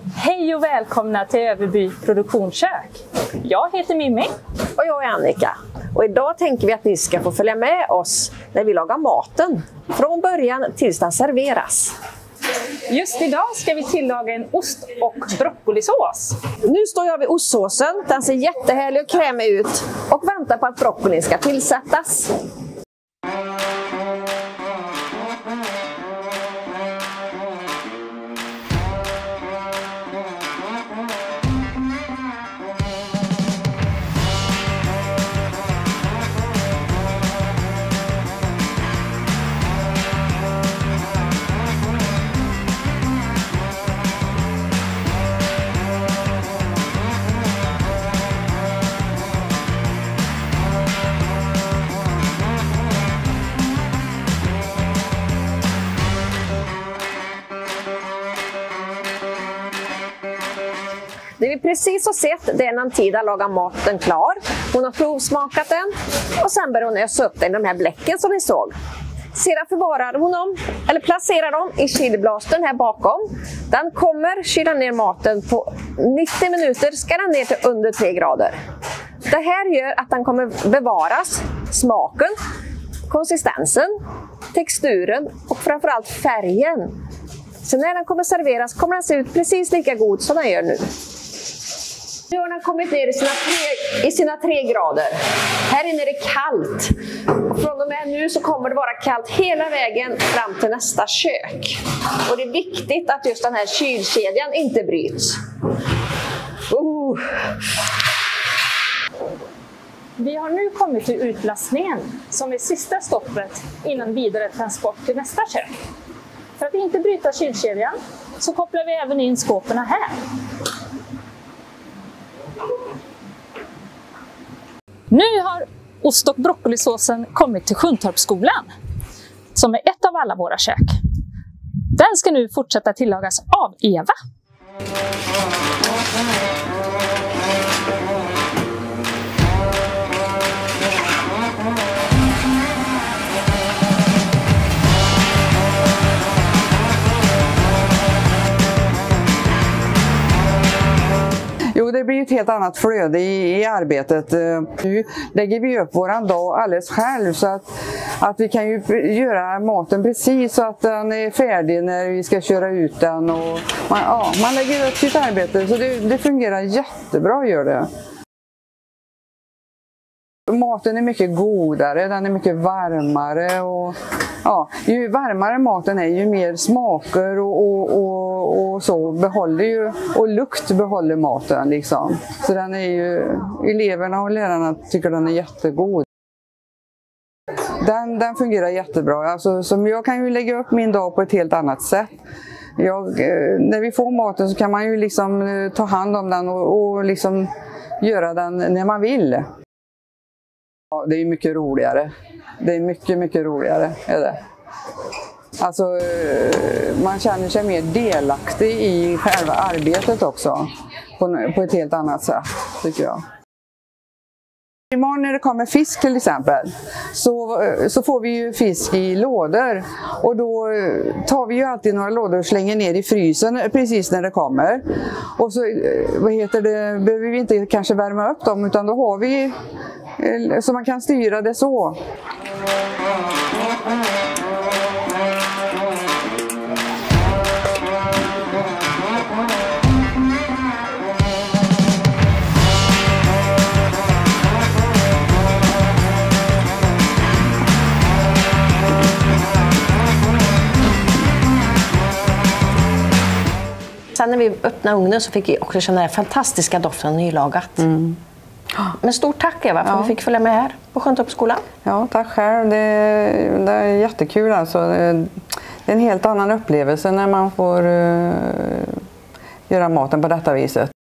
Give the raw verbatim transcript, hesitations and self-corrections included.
Hej och välkomna till Överby produktionskök. Jag heter Mimmi. Och jag är Annika. Och idag tänker vi att ni ska få följa med oss när vi lagar maten. Från början tills den serveras. Just idag ska vi tillaga en ost- och broccolisås. Nu står jag vid ostsåsen. Den ser jättehärlig och krämig ut. Och väntar på att broccolin ska tillsättas. Det vi precis har sett, det är när Tida lagar maten klar. Hon har provsmakat den och sen börjar hon ösa upp den i de här bläcken som ni såg. Sedan förvarar hon dem, eller placerar dem i kylblastern här bakom. Den kommer kyla ner maten på nittio minuter, ska den ner till under tre grader. Det här gör att den kommer bevaras smaken, konsistensen, texturen och framförallt färgen. Så när den kommer serveras kommer den se ut precis lika god som den gör nu. Nu har den kommit ner i sina tre, i sina tre grader. Här inne är det kallt. Och från och med nu så kommer det vara kallt hela vägen fram till nästa kök. Och det är viktigt att just den här kylkedjan inte bryts. Uh. Vi har nu kommit till utlastningen som är sista stoppet innan vidare transport till nästa kök. För att inte bryta kylkedjan så kopplar vi även in skåpen här. Nu har ost- och broccolisåsen kommit till Sjuntorpsskolan, som är ett av alla våra kök. Den ska nu fortsätta tillagas av Eva. Jo, det blir ett helt annat flöde i, i arbetet. Nu lägger vi upp våran dag alldeles själv så att, att vi kan ju göra maten precis så att den är färdig när vi ska köra ut den. Och man, ja, man lägger upp sitt arbete så det, det fungerar jättebra, gör det. Maten är mycket godare, den är mycket varmare och ja, ju varmare maten är ju mer smaker och, och, och, och så behåller ju, och lukt behåller maten liksom. Så den är ju, eleverna och lärarna tycker den är jättegod. Den, den fungerar jättebra, alltså, som jag kan ju lägga upp min dag på ett helt annat sätt. Jag, när vi får maten så kan man ju liksom ta hand om den och, och liksom göra den när man vill. Ja, det är mycket roligare. Det är mycket, mycket roligare. Är det. Alltså, man känner sig mer delaktig i själva arbetet också. På, på ett helt annat sätt, tycker jag. Imorgon när det kommer fisk till exempel, så, så får vi ju fisk i lådor. Och då tar vi ju alltid några lådor och slänger ner i frysen precis när det kommer. Och så vad heter det, behöver vi inte kanske värma upp dem, utan då har vi så man kan styra det så. Sen när vi öppnade ugnen så fick vi också känna den fantastiska doften nylagat. Mm. Men stort tack Eva för att ja. vi fick följa med här på Sjuntorpsskolan. Ja, tack själv. Det, det är jättekul alltså. Det är en helt annan upplevelse när man får uh, göra maten på detta viset.